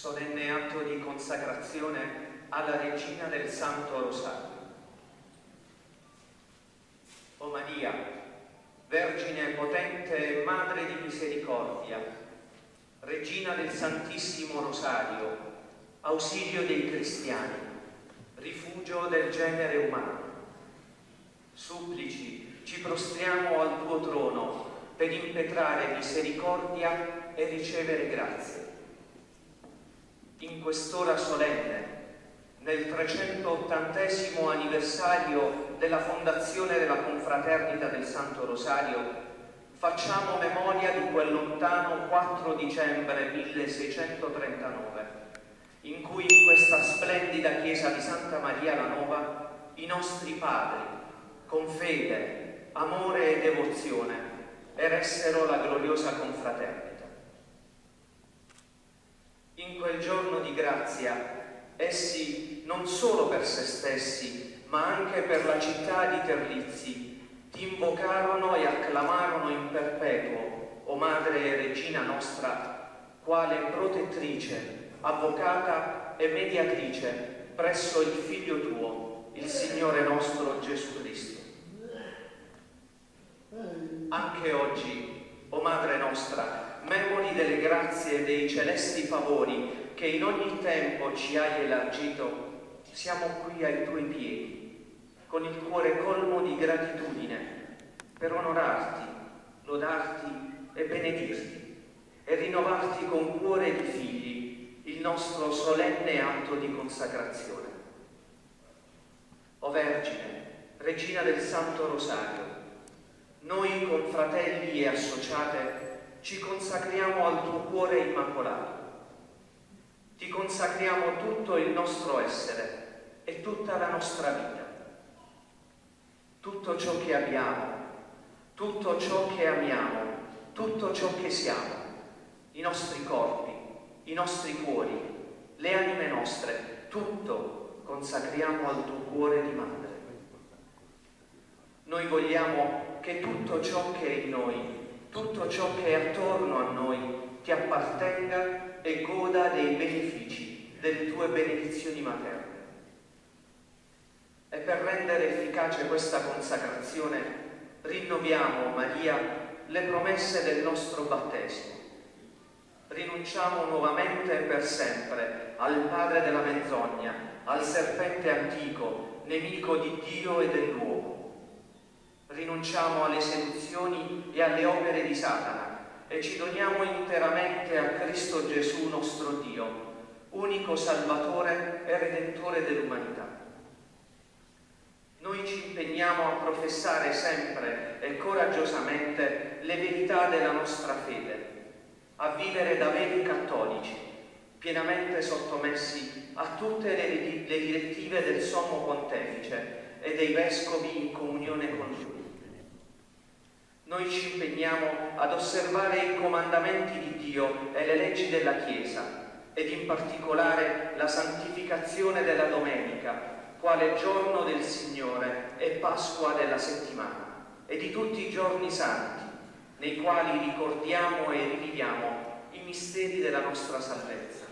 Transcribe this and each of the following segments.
Solenne atto di consacrazione alla Regina del Santo Rosario. O Maria, Vergine potente e Madre di misericordia, Regina del Santissimo Rosario, ausilio dei cristiani, rifugio del genere umano, supplici, ci prostriamo al tuo trono per impetrare misericordia e ricevere grazie. In quest'ora solenne, nel 380° anniversario della fondazione della Confraternita del Santo Rosario, facciamo memoria di quel lontano 4 dicembre 1639, in cui in questa splendida chiesa di Santa Maria la Nova i nostri padri, con fede, amore e devozione, eressero la gloriosa confraternita. In quel giorno di grazia, essi, non solo per se stessi, ma anche per la città di Terlizzi, ti invocarono e acclamarono in perpetuo, o Madre e Regina nostra, quale protettrice, avvocata e mediatrice presso il Figlio tuo, il Signore nostro Gesù Cristo. Anche oggi, o Madre nostra, memori delle grazie e dei celesti favori che in ogni tempo ci hai elargito, siamo qui ai tuoi piedi, con il cuore colmo di gratitudine, per onorarti, lodarti e benedirti, e rinnovarti con cuore di figli il nostro solenne atto di consacrazione. O Vergine, Regina del Santo Rosario, noi confratelli e associate ci consacriamo al tuo cuore immacolato. Ti consacriamo tutto il nostro essere e tutta la nostra vita. Tutto ciò che abbiamo, tutto ciò che amiamo, tutto ciò che siamo, i nostri corpi, i nostri cuori, le anime nostre, tutto consacriamo al tuo cuore di madre. Noi vogliamo che tutto ciò che è in noi, tutto ciò che è attorno a noi, ti appartenga e goda dei benefici delle tue benedizioni materne. E per rendere efficace questa consacrazione rinnoviamo, Maria, le promesse del nostro battesimo. Rinunciamo nuovamente e per sempre al padre della menzogna, al serpente antico, nemico di Dio e dell'uomo. Rinunciamo alle seduzioni e alle opere di Satana e ci doniamo interamente a Cristo Gesù nostro Dio, unico Salvatore e Redentore dell'umanità. Noi ci impegniamo a professare sempre e coraggiosamente le verità della nostra fede, a vivere da veri cattolici, pienamente sottomessi a tutte le direttive del Sommo Pontefice e dei Vescovi in comunione con Lui. Noi ci impegniamo ad osservare i comandamenti di Dio e le leggi della Chiesa, ed in particolare la santificazione della domenica, quale giorno del Signore e Pasqua della settimana, e di tutti i giorni santi, nei quali ricordiamo e riviviamo i misteri della nostra salvezza.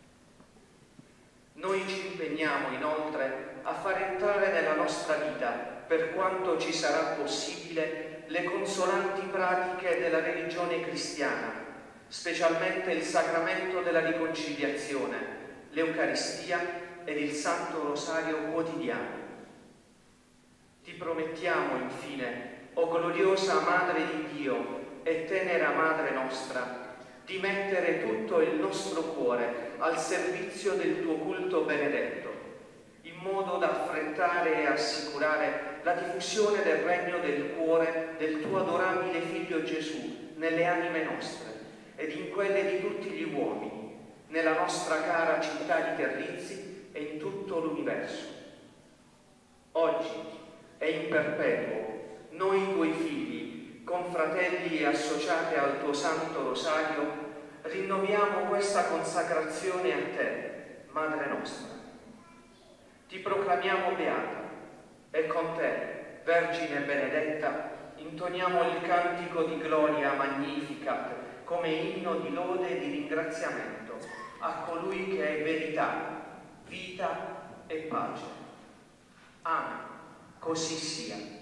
Noi ci impegniamo inoltre a far entrare nella nostra vita, per quanto ci sarà possibile, le consolanti pratiche della religione cristiana, specialmente il sacramento della riconciliazione, l'Eucaristia ed il Santo Rosario quotidiano. Ti promettiamo infine, o gloriosa Madre di Dio e tenera Madre nostra, di mettere tutto il nostro cuore al servizio del tuo culto benedetto, in modo da affrettare e assicurare la diffusione del regno del cuore del tuo adorabile Figlio Gesù nelle anime nostre ed in quelle di tutti gli uomini, nella nostra cara città di Terlizzi e in tutto l'universo. Oggi e in perpetuo, noi tuoi figli, confratelli e associati al tuo Santo Rosario, rinnoviamo questa consacrazione a te, Madre nostra. Ti proclamiamo beata e con te, Vergine benedetta, intoniamo il cantico di gloria Magnificat come inno di lode e di ringraziamento a colui che è verità, vita e pace. Amen. Così sia.